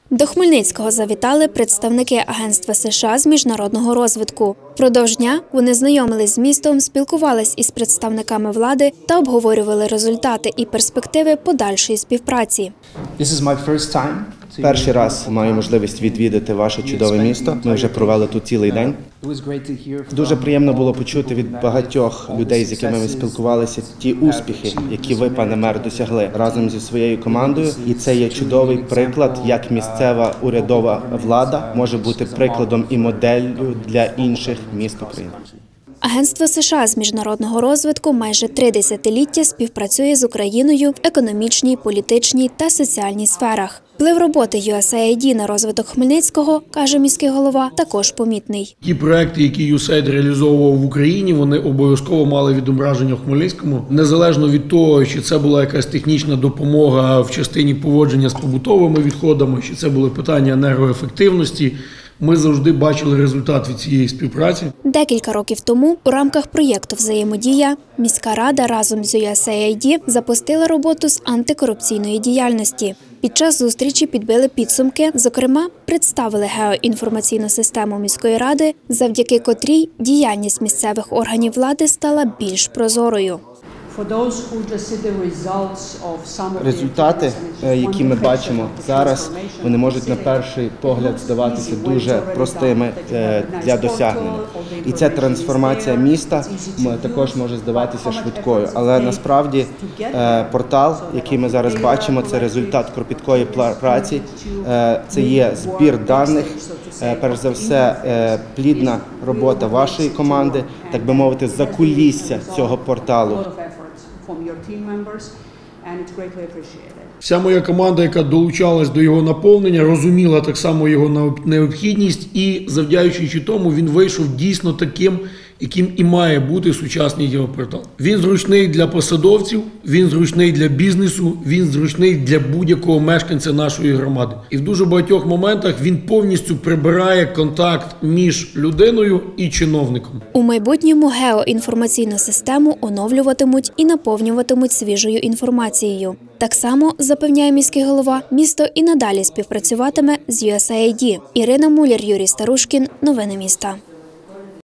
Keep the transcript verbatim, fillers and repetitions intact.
До Хмельницького завітали представники Агентства США з міжнародного розвитку. Впродовж дня вони знайомились з містом, спілкувались із представниками влади та обговорювали результати і перспективи подальшої співпраці. Перший раз маю можливість відвідати ваше чудове місто. Ми вже провели тут цілий день. Дуже приємно було почути від багатьох людей, з якими ми спілкувалися, ті успіхи, які ви, пане мер, досягли разом зі своєю командою. І це є чудовий приклад, як місцева урядова влада може бути прикладом і моделлю для інших міст України. Агентство США з міжнародного розвитку майже три десятиліття співпрацює з Україною в економічній, політичній та соціальній сферах. Вплив роботи ю ес ей ай ді на розвиток Хмельницького, каже міський голова, також помітний. Ті проекти, які ю ес ей ай ді реалізовував в Україні, вони обов'язково мали відображення в Хмельницькому. Незалежно від того, чи це була якась технічна допомога в частині поводження з побутовими відходами, чи це були питання енергоефективності, ми завжди бачили результат від цієї співпраці. Декілька років тому у рамках проєкту «Взаємодія» міська рада разом з ю ес ей ай ді запустила роботу з антикорупційної діяльності. Під час зустрічі підбили підсумки, зокрема, представили геоінформаційну систему міської ради, завдяки котрій діяльність місцевих органів влади стала більш прозорою. Результати, які ми бачимо зараз, вони можуть на перший погляд здаватися дуже простими для досягнення. І ця трансформація міста також може здаватися швидкою. Але насправді портал, який ми зараз бачимо, це результат кропіткої праці, це є збір даних, перш за все плідна робота вашої команди, так би мовити, закулісся цього порталу. Вся моя команда, яка долучалась до його наповнення, розуміла так само його необхідність і, завдячуючи тому, він вийшов дійсно таким, яким і має бути сучасний геопортал. Він зручний для посадовців, він зручний для бізнесу, він зручний для будь-якого мешканця нашої громади. І в дуже багатьох моментах він повністю прибирає контакт між людиною і чиновником. У майбутньому геоінформаційну систему оновлюватимуть і наповнюватимуть свіжою інформацією. Так само, запевняє міський голова, місто і надалі співпрацюватиме з ю ес ей ай ді. Ірина Муляр, Юрій Старушкін. Новини міста.